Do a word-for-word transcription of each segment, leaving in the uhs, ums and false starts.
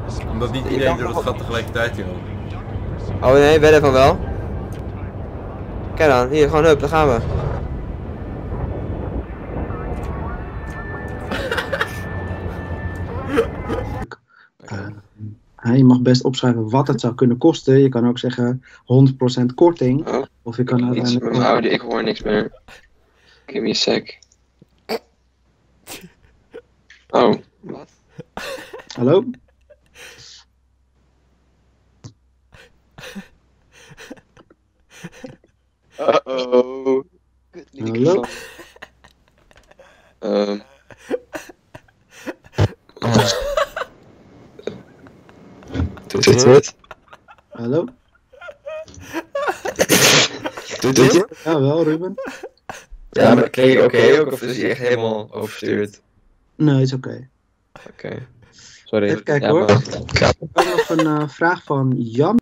Omdat niet iedereen door het gat tegelijkertijd joh. Oh nee, wedden van wel. Kijk dan, hier, gewoon hup, daar gaan we. Uh, je mag best opschrijven wat het zou kunnen kosten. Je kan ook zeggen honderd procent korting. Oh, of je kan uiteindelijk... Iets, audio, ik hoor niks meer. Give me a sec. Oh, wat? Hallo? Uh-oh. Hallo? Um. Doet dit het? Hallo? Doet dit het? Ja, wel, Ruben. Ja, maar kreeg je oké ook of is hij echt helemaal overstuurd? Nee, is oké. Okay. Oké. Okay. Sorry. Even kijken ja, hoor. Maar... Ik heb nog een uh, vraag van Jan.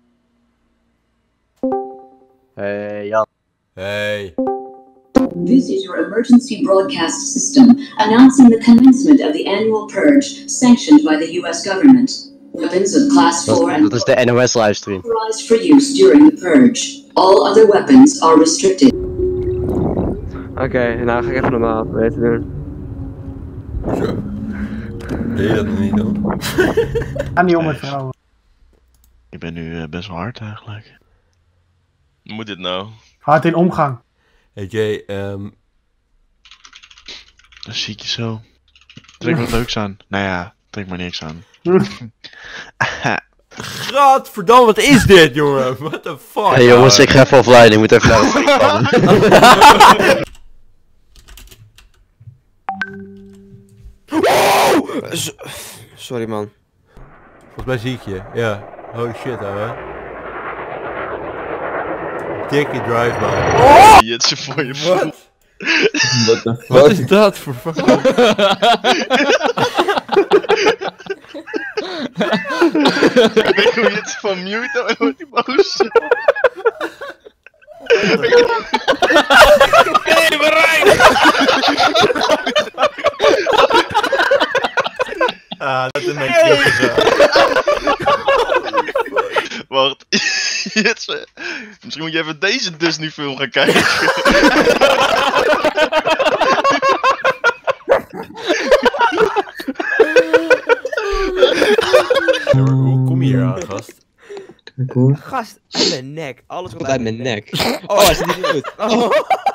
Hey Jan. Hey. This is your emergency broadcast system announcing the commencement of the annual purge sanctioned by the U S government. Weapons of class four and Dat is de N O S-livestream. authorized for use during the purge. All other weapons are restricted. Oké, okay, nou ga ik even normaal weten doen. Zo. Deed je dat nog niet dan? Ga niet om met vrouwen. Ik ben nu uh, best wel hard eigenlijk. Hoe moet dit nou? Hard in omgang. Hey Jay, um... dat zie ik je zo. Trek wat leuks aan. Nou ja, trek maar niks aan. Gadverdamme, wat is dit jongen? What the fuck? Hey jongens, ik ga even offline, ik moet even naar de Wow! Sorry man. Volgens mij zie ik je, ja. Holy shit ouwe. Dikke drive man. Oh! Je hebt ze voor je voet. Wat? Wat is dat voor fucking... Ik weet hoe je het van mute en wordt die boos. Nee, bereik! Ah, dat is mijn keel. Wacht, misschien moet je even deze Disney film gaan kijken. Hoe kom je hier aan, gast? Kijk hoor. Gast, uit mijn nek. Alles komt uit mijn nek. Oh, hij zit niet goed. Oh.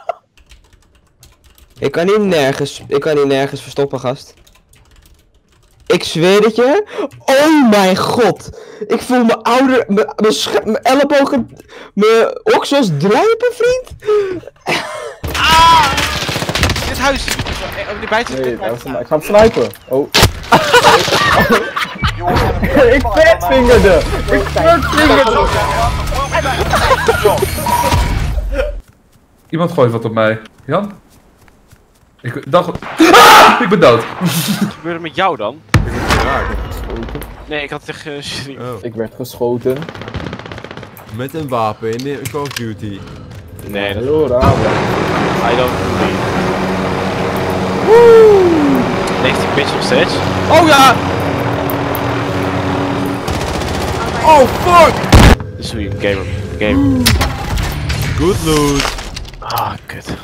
Ik kan hier nergens, ik kan hier nergens verstoppen, gast. Ik zweer het je. Oh mijn god. Ik voel mijn ouder, mijn ellebogen, mijn oksels druipen, vriend. Ah! Dit huis. Oh, die buiten. Nee, ik ga hem snipen. Oh. Ik vetvingerde! Ik vetvingerde! Iemand gooit wat op mij. Jan? Ik dacht... Ah! Ik ben dood! Wat gebeurde met jou dan? Ik ben geraakt, ik heb geschoten. Nee, ik had tegen... Uh, oh. Ik werd geschoten. Met een wapen in de Call of Duty. Nee, dat... Heel raar. I don't believe. Woe! Leeft die bitch nog steeds? Oh ja! Oh fuck! Dit is hoe je een gamer. Game. Good loot. Ah, kut.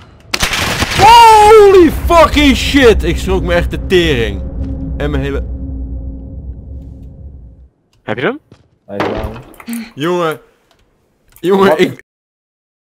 Holy fucking shit! Ik schrok me echt de tering. En mijn hele... Heb je hem? Hij is down. Jongen. Jongen, ik...